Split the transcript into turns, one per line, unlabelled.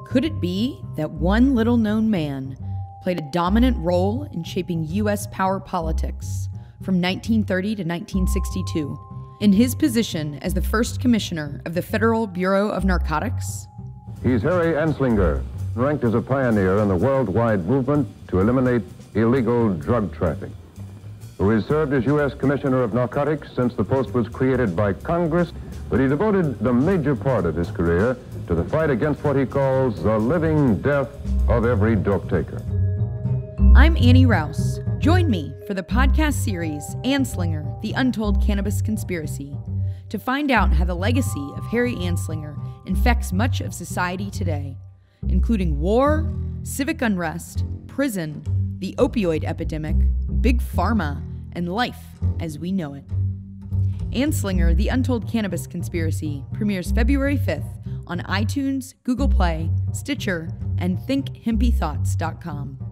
Could it be that one little-known man played a dominant role in shaping U.S. power politics from 1930 to 1962 in his position as the first commissioner of the Federal Bureau of Narcotics?
He's Harry Anslinger, ranked as a pioneer in the worldwide movement to eliminate illegal drug trafficking, who has served as U.S. Commissioner of Narcotics since the post was created by Congress, but he devoted the major part of his career to the fight against what he calls the living death of every dope taker.
I'm Annie Rouse. Join me for the podcast series Anslinger, The Untold Cannabis Conspiracy, to find out how the legacy of Harry Anslinger infects much of society today, including war, civic unrest, prison, the opioid epidemic, big pharma, and life as we know it. Anslinger, The Untold Cannabis Conspiracy premieres February 5th on iTunes, Google Play, Stitcher, and ThinkHempyThoughts.com.